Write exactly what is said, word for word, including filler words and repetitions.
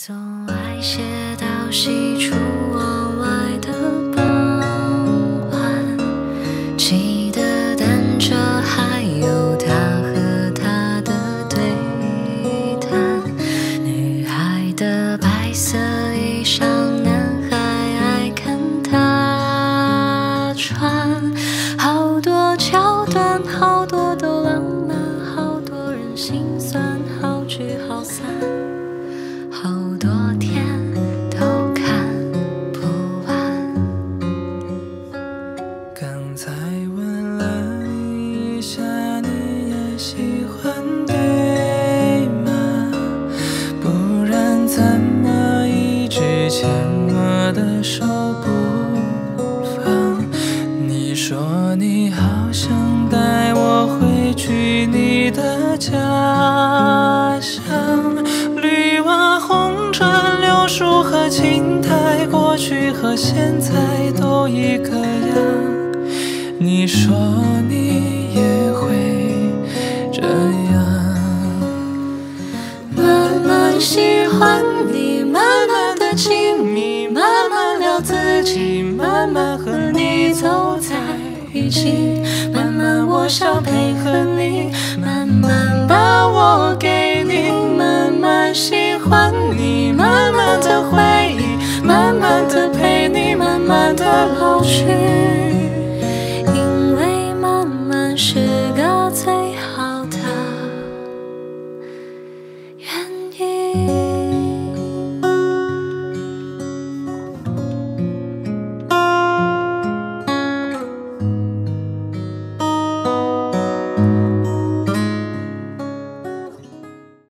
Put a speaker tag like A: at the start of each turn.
A: 总爱写到西出望外的傍晚，骑的单车还有他和她的对谈，女孩的白色衣裳，男孩爱看她穿，好多桥段，好多都浪漫，好多人心酸，好聚好散，好多天都看不完。
B: 刚才问了你一下，你也喜欢对吗？不然怎么一直牵我的手不放？你说你好想带我回去你的家乡，绿瓦红砖柳树和青苔，过去和现在都一个样。你说你也会这样，
A: 慢慢喜欢你，慢慢的亲密，慢慢聊自己，慢慢和你走在一起，慢慢我想配合你，慢慢把我给你，慢慢喜欢你，慢慢的回忆，慢慢的陪你，慢慢的老去，因为慢慢是个最好的原因。